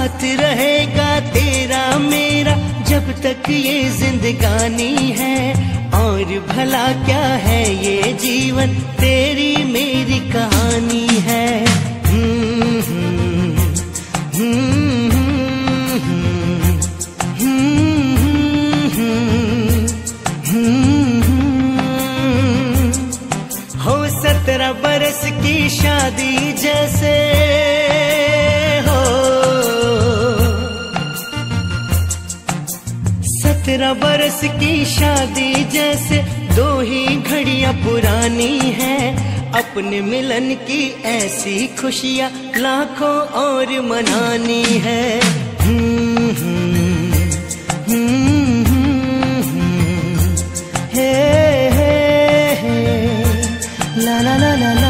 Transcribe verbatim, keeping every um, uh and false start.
साथ रहेगा तेरा मेरा जब तक ये जिंदगानी है। और भला क्या है ये जीवन, तेरी मेरी कहानी है। हम्म हम्म हम्म हम्म हम्म। हो सत्रह बरस की शादी जैसे हो, सत्रह बरस की शादी जैसे दो ही घड़ियां पुरानी है। अपने मिलन की ऐसी खुशियां लाखों और मनानी है। हम्म हम्म हम्म हम्म हे हे हे ला ला ला ला।